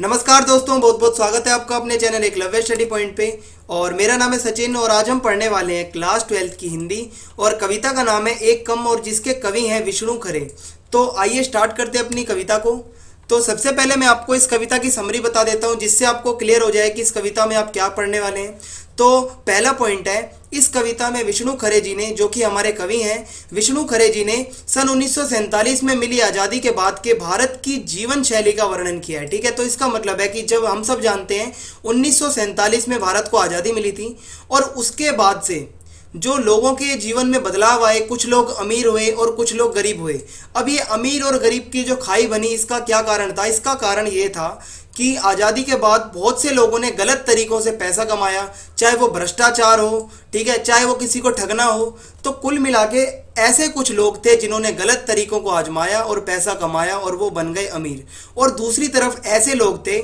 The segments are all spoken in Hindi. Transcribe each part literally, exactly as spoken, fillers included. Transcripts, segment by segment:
नमस्कार दोस्तों, बहुत बहुत स्वागत है आपका अपने चैनल एकलव्य स्टडी पॉइंट पे। और मेरा नाम है सचिन और आज हम पढ़ने वाले हैं क्लास ट्वेल्थ की हिंदी। और कविता का नाम है एक कम और जिसके कवि हैं विष्णु खरे। तो आइए स्टार्ट करते हैं अपनी कविता को। तो सबसे पहले मैं आपको इस कविता की समरी बता देता हूँ जिससे आपको क्लियर हो जाए कि इस कविता में आप क्या पढ़ने वाले हैं। तो पहला पॉइंट है, इस कविता में विष्णु खरे जी ने, जो कि हमारे कवि हैं, विष्णु खरे जी ने सन उन्नीस सौ सैंतालीस में मिली आज़ादी के बाद के भारत की जीवन शैली का वर्णन किया है। ठीक है, तो इसका मतलब है कि जब हम सब जानते हैं उन्नीस सौ सैंतालीस में भारत को आज़ादी मिली थी और उसके बाद से जो लोगों के जीवन में बदलाव आए, कुछ लोग अमीर हुए और कुछ लोग गरीब हुए। अब ये अमीर और गरीब की जो खाई बनी, इसका क्या कारण था? इसका कारण ये था कि आज़ादी के बाद बहुत से लोगों ने गलत तरीकों से पैसा कमाया, चाहे वो भ्रष्टाचार हो, ठीक है, चाहे वो किसी को ठगना हो। तो कुल मिला के ऐसे कुछ लोग थे जिन्होंने गलत तरीकों को आजमाया और पैसा कमाया और वो बन गए अमीर। और दूसरी तरफ ऐसे लोग थे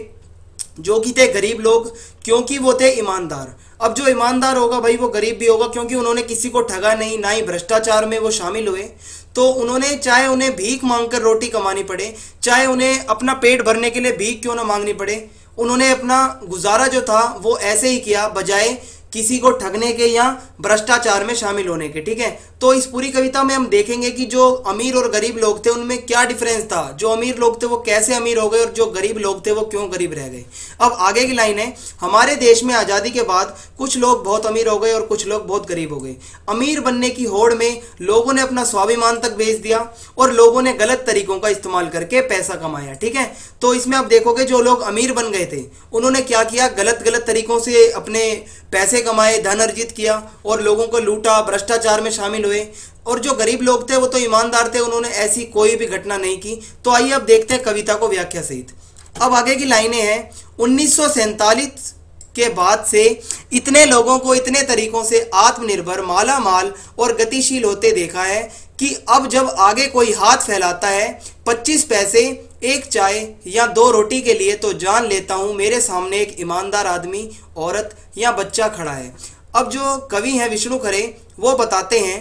जो कि थे गरीब लोग, क्योंकि वो थे ईमानदार। अब जो ईमानदार होगा भाई वो गरीब भी होगा, क्योंकि उन्होंने किसी को ठगा नहीं, ना ही भ्रष्टाचार में वो शामिल हुए। तो उन्होंने, चाहे उन्हें भीख मांगकर रोटी कमानी पड़े, चाहे उन्हें अपना पेट भरने के लिए भीख क्यों ना मांगनी पड़े, उन्होंने अपना गुजारा जो था वो ऐसे ही किया, बजाय किसी को ठगने के या भ्रष्टाचार में शामिल होने के। ठीक है, तो इस पूरी कविता में हम देखेंगे कि जो अमीर और गरीब लोग थे उनमें क्या डिफरेंस था, जो अमीर लोग थे वो कैसे अमीर हो गए और जो गरीब लोग थे वो क्यों गरीब रह गए। अब आगे की लाइन है, हमारे देश में आज़ादी के बाद कुछ लोग बहुत अमीर हो गए और कुछ लोग बहुत गरीब हो गए। अमीर बनने की होड़ में लोगों ने अपना स्वाभिमान तक बेच दिया और लोगों ने गलत तरीकों का इस्तेमाल करके पैसा कमाया। ठीक है, तो इसमें आप देखोगे जो लोग अमीर बन गए थे उन्होंने क्या किया, गलत गलत तरीकों से अपने पैसे कमाए, धन अर्जित किया और लोगों को लूटा, भ्रष्टाचार में शामिल हुए। और जो गरीब लोग थे वो तो ईमानदार थे, उन्होंने ऐसी कोई भी घटना नहीं की। तो आइए अब देखते हैं कविता को व्याख्या सहित। अब आगे की लाइनें हैं, उन्नीस सौ सैंतालीस के बाद से इतने लोगों को इतने तरीकों से आत्मनिर्भर, माला माल और गतिशील होते देखा है कि अब जब आगे कोई हाथ फैलाता है पच्चीस पैसे, एक चाय या दो रोटी के लिए, तो जान लेता हूं मेरे सामने एक ईमानदार आदमी, औरत या बच्चा खड़ा है। अब जो कवि हैं विष्णु खरे, वो बताते हैं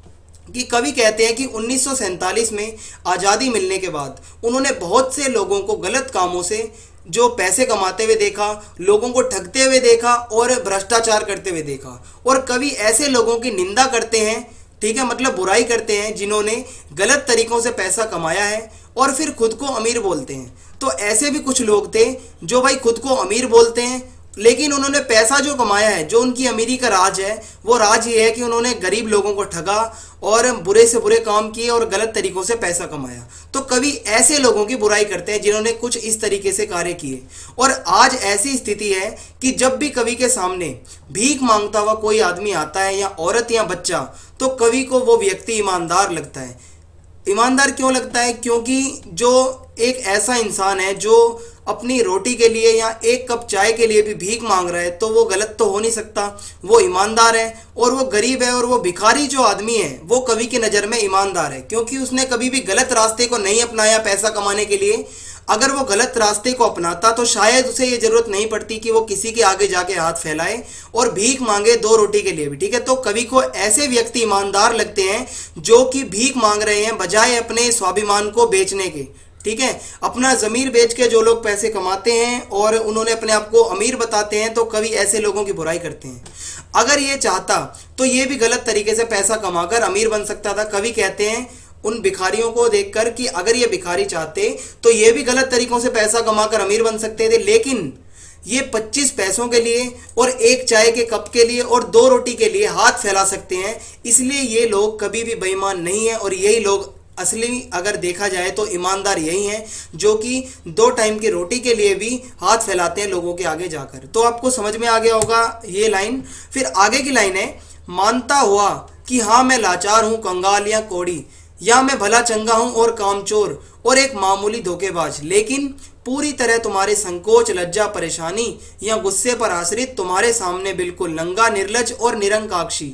कि कवि कहते हैं कि उन्नीस सौ सैंतालीस में आज़ादी मिलने के बाद उन्होंने बहुत से लोगों को गलत कामों से, जो पैसे कमाते हुए देखा, लोगों को ठगते हुए देखा और भ्रष्टाचार करते हुए देखा। और कवि ऐसे लोगों की निंदा करते हैं, ठीक है, मतलब बुराई करते हैं जिन्होंने गलत तरीकों से पैसा कमाया है और फिर खुद को अमीर बोलते हैं। तो ऐसे भी कुछ लोग थे जो भाई खुद को अमीर बोलते हैं, लेकिन उन्होंने पैसा जो कमाया है, जो उनकी अमीरी का राज है, वो राज ये है कि उन्होंने गरीब लोगों को ठगा और बुरे से बुरे काम किए और गलत तरीकों से पैसा कमाया। तो कवि ऐसे लोगों की बुराई करते हैं जिन्होंने कुछ इस तरीके से कार्य किए। और आज ऐसी स्थिति है कि जब भी कवि के सामने भीख मांगता हुआ कोई आदमी आता है या औरत या बच्चा, तो कवि को वो व्यक्ति ईमानदार लगता है। ईमानदार क्यों लगता है? क्योंकि जो एक ऐसा इंसान है जो अपनी रोटी के लिए या एक कप चाय के लिए भी भीख मांग रहा है, तो वो गलत तो हो नहीं सकता, वो ईमानदार है। और वो गरीब है और वो भिखारी जो आदमी है वो कवि की नज़र में ईमानदार है, क्योंकि उसने कभी भी गलत रास्ते को नहीं अपनाया पैसा कमाने के लिए। अगर वो गलत रास्ते को अपनाता तो शायद उसे ये जरूरत नहीं पड़ती कि वो किसी के आगे जाके हाथ फैलाए और भीख मांगे दो रोटी के लिए भी। ठीक है, तो कवि को ऐसे व्यक्ति ईमानदार लगते हैं जो कि भीख मांग रहे हैं बजाय अपने स्वाभिमान को बेचने के। ठीक है, अपना ज़मीर बेच के जो लोग पैसे कमाते हैं और उन्होंने अपने आप को अमीर बताते हैं, तो कवि ऐसे लोगों की बुराई करते हैं। अगर ये चाहता तो ये भी गलत तरीके से पैसा कमाकर अमीर बन सकता था। कवि कहते हैं उन भिखारियों को देखकर कि अगर ये भिखारी चाहते तो ये भी गलत तरीकों से पैसा कमाकर अमीर बन सकते थे, लेकिन ये पच्चीस पैसों के लिए और एक चाय के कप के लिए और दो रोटी के लिए हाथ फैला सकते हैं। इसलिए ये लोग कभी भी बेईमान नहीं है और यही लोग असली, अगर देखा जाए तो ईमानदार यही हैं जो कि दो टाइम की रोटी के लिए भी हाथ फैलाते हैं लोगों के आगे जाकर। तो आपको समझ में आ गया होगा ये लाइन। फिर आगे की लाइन है, मानता हुआ कि हाँ मैं लाचार हूँ, कंगाल या कोड़ी, या मैं भला चंगा हूँ और कामचोर और एक मामूली धोखेबाज, लेकिन पूरी तरह तुम्हारे संकोच, लज्जा, परेशानी या गुस्से पर आश्रित, तुम्हारे सामने बिल्कुल नंगा, निर्लज और निरंकाक्षी।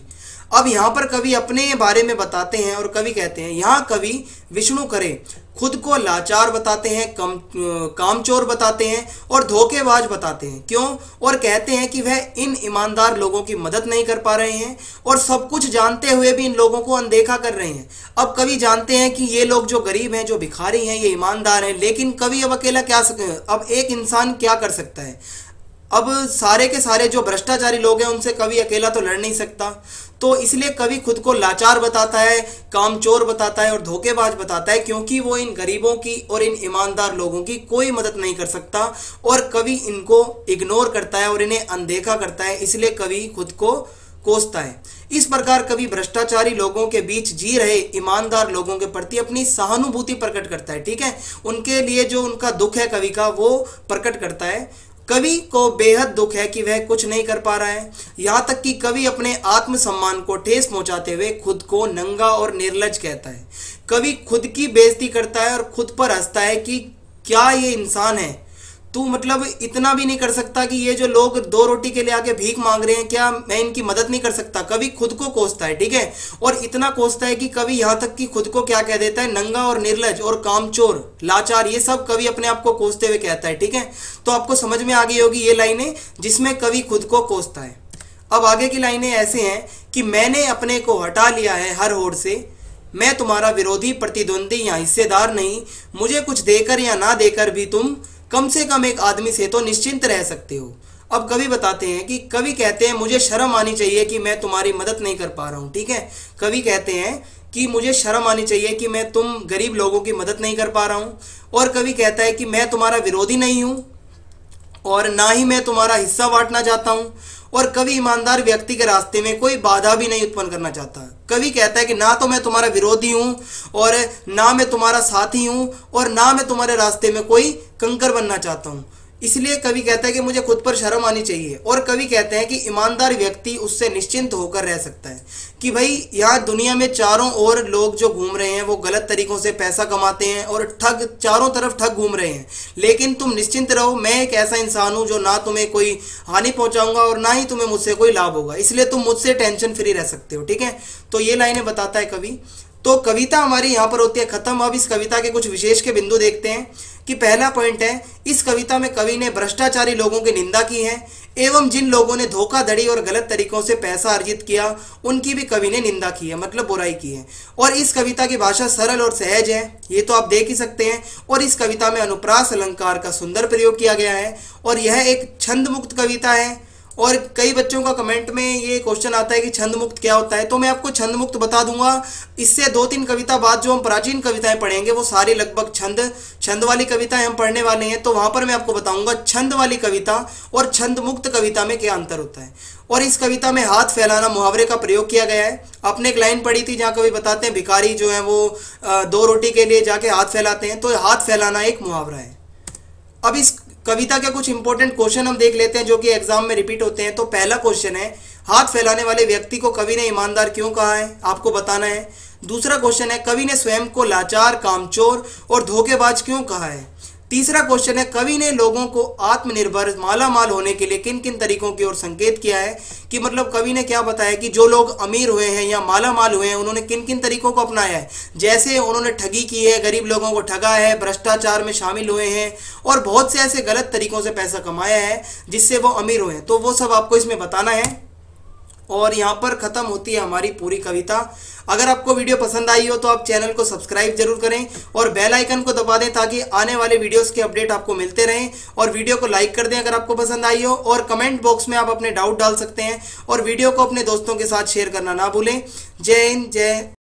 अब यहाँ पर कवि अपने बारे में बताते हैं और कवि कहते हैं, यहाँ कवि विष्णु खरे खुद को लाचार बताते हैं, कम कामचोर बताते हैं और धोखेबाज बताते हैं। क्यों? और कहते हैं कि वह इन ईमानदार लोगों की मदद नहीं कर पा रहे हैं और सब कुछ जानते हुए भी इन लोगों को अनदेखा कर रहे हैं। अब कवि जानते हैं कि ये लोग जो गरीब हैं, जो भिखारी हैं, ये ईमानदार हैं, लेकिन कवि अब अकेला क्या सक अब एक इंसान क्या कर सकता है? अब सारे के सारे जो भ्रष्टाचारी लोग हैं उनसे कवि अकेला तो लड़ नहीं सकता, तो इसलिए कवि खुद को लाचार बताता है, कामचोर बताता है और धोखेबाज बताता है, क्योंकि वो इन गरीबों की और इन ईमानदार लोगों की कोई मदद नहीं कर सकता और कवि इनको इग्नोर करता है और इन्हें अनदेखा करता है, इसलिए कवि खुद को कोसता है। इस प्रकार कवि भ्रष्टाचारी लोगों के बीच जी रहे ईमानदार लोगों के प्रति अपनी सहानुभूति प्रकट करता है। ठीक है, उनके लिए जो उनका दुख है कवि का, वो प्रकट करता है। कवि को बेहद दुख है कि वह कुछ नहीं कर पा रहा है, यहाँ तक कि कवि अपने आत्मसम्मान को ठेस पहुंचाते हुए खुद को नंगा और निर्लज कहता है। कवि खुद की बेइज्जती करता है और खुद पर हंसता है कि क्या ये इंसान है, तू मतलब इतना भी नहीं कर सकता कि ये जो लोग दो रोटी के लिए आके भीख मांग रहे हैं, क्या मैं इनकी मदद नहीं कर सकता? कवि खुद को कोसता है। ठीक है, और इतना कोसता है कि कवि यहाँ तक कि खुद को क्या कह देता है, नंगा और निर्लज और कामचोर, लाचार, ये सब कवि अपने आप को कोसते हुए कहता है। ठीक है, तो आपको समझ में आ गई होगी ये लाइनें जिसमें कवि खुद को कोसता है। अब आगे की लाइनें ऐसे हैं कि मैंने अपने को हटा लिया है हर होड़ से, मैं तुम्हारा विरोधी, प्रतिद्वंदी या हिस्सेदार नहीं, मुझे कुछ देकर या ना देकर भी तुम कम से कम एक आदमी से तो निश्चिंत रह सकते हो। अब कवि बताते हैं कि कवि कहते हैं मुझे शर्म आनी चाहिए कि मैं तुम्हारी मदद नहीं कर पा रहा हूँ। ठीक है, कवि कहते हैं कि मुझे शर्म आनी चाहिए कि मैं तुम गरीब लोगों की मदद नहीं कर पा रहा हूँ। और कवि कहता है कि मैं तुम्हारा विरोधी नहीं हूँ और ना ही मैं तुम्हारा हिस्सा बांटना चाहता हूँ, और कवि ईमानदार व्यक्ति के रास्ते में कोई बाधा भी नहीं उत्पन्न करना चाहता। कवि कहता है कि ना तो मैं तुम्हारा विरोधी हूँ और ना मैं तुम्हारा साथी हूँ और ना मैं तुम्हारे रास्ते में कोई कंकर बनना चाहता हूँ। इसलिए कवि कहता है कि मुझे खुद पर शर्म आनी चाहिए। और कवि कहते हैं कि ईमानदार व्यक्ति उससे निश्चिंत होकर रह सकता है कि भाई यहाँ दुनिया में चारों ओर लोग जो घूम रहे हैं वो गलत तरीकों से पैसा कमाते हैं और ठग, चारों तरफ ठग घूम रहे हैं, लेकिन तुम निश्चिंत रहो, मैं एक ऐसा इंसान हूँ जो ना तुम्हें कोई हानि पहुंचाऊंगा और ना ही तुम्हें मुझसे कोई लाभ होगा, इसलिए तुम मुझसे टेंशन फ्री रह सकते हो। ठीक है, तो ये लाइनें बताता है कवि। तो कविता हमारी यहाँ पर होती है खत्म। अब इस कविता के कुछ विशेष के बिंदु देखते हैं कि पहला पॉइंट है, इस कविता में कवि ने भ्रष्टाचारी लोगों की निंदा की है एवं जिन लोगों ने धोखाधड़ी और गलत तरीकों से पैसा अर्जित किया उनकी भी कवि ने निंदा की है, मतलब बुराई की है। और इस कविता की भाषा सरल और सहज है, ये तो आप देख ही सकते हैं। और इस कविता में अनुप्रास अलंकार का सुंदर प्रयोग किया गया है और यह एक छंद मुक्त कविता है। और कई बच्चों का कमेंट में ये क्वेश्चन आता है कि छंद मुक्त क्या होता है, तो मैं आपको छंद मुक्त बता दूंगा। इससे दो तीन कविता बाद जो हम प्राचीन कविताएं पढ़ेंगे वो सारी लगभग छंद छंद वाली कविताएं हम पढ़ने वाले हैं, तो वहां पर मैं आपको बताऊंगा छंद वाली कविता और छंद मुक्त कविता में क्या अंतर होता है। और इस कविता में हाथ फैलाना मुहावरे का प्रयोग किया गया है। आपने एक लाइन पढ़ी थी जहाँ कवि बताते हैं भिखारी जो है वो दो रोटी के लिए जाके हाथ फैलाते हैं, तो हाथ फैलाना एक मुहावरा है। अब इस कविता के कुछ इंपॉर्टेंट क्वेश्चन हम देख लेते हैं जो कि एग्जाम में रिपीट होते हैं। तो पहला क्वेश्चन है, हाथ फैलाने वाले व्यक्ति को कवि ने ईमानदार क्यों कहा है, आपको बताना है। दूसरा क्वेश्चन है, कवि ने स्वयं को लाचार, कामचोर और धोखेबाज क्यों कहा है। तीसरा क्वेश्चन है, कवि ने लोगों को आत्मनिर्भर, माला माल होने के लिए किन किन तरीकों की ओर संकेत किया है, कि मतलब कवि ने क्या बताया कि जो लोग अमीर हुए हैं या माला माल हुए हैं उन्होंने किन किन तरीकों को अपनाया है। जैसे उन्होंने ठगी की है, गरीब लोगों को ठगा है, भ्रष्टाचार में शामिल हुए हैं और बहुत से ऐसे गलत तरीकों से पैसा कमाया है जिससे वो अमीर हुए हैं, तो वो सब आपको इसमें बताना है। और यहाँ पर ख़त्म होती है हमारी पूरी कविता। अगर आपको वीडियो पसंद आई हो तो आप चैनल को सब्सक्राइब जरूर करें और बेल आइकन को दबा दें ताकि आने वाले वीडियोस के अपडेट आपको मिलते रहें। और वीडियो को लाइक कर दें अगर आपको पसंद आई हो, और कमेंट बॉक्स में आप अपने डाउट डाल सकते हैं और वीडियो को अपने दोस्तों के साथ शेयर करना ना भूलें। जय हिंद, जय